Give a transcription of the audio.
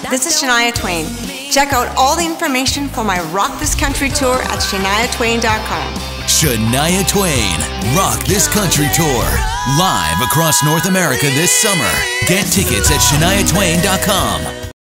this is Shania Twain. Check out all the information for my Rock This Country tour at shaniatwain.com. Shania Twain, Rock This Country Tour, live across North America this summer. Get tickets at shaniatwain.com.